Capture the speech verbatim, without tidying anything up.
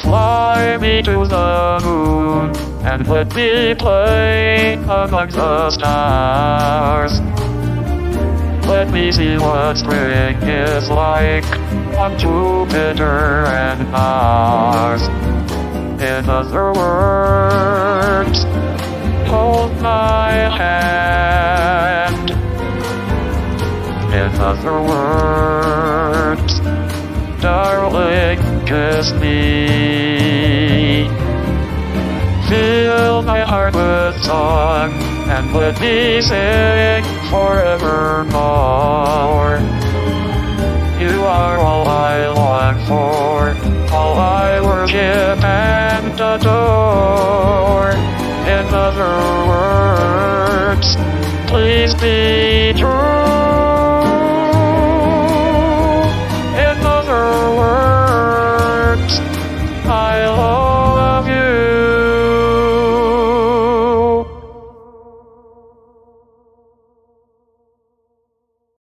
fly me to the moon, and let me play among the stars. Let me see what spring is like on Jupiter and Mars. In other words, hold my hand. In other words, darling, kiss me. Fill my heart with song, and let me sing forevermore. You are all I long for, all I worship and adore. In other words, please be true. In other words, I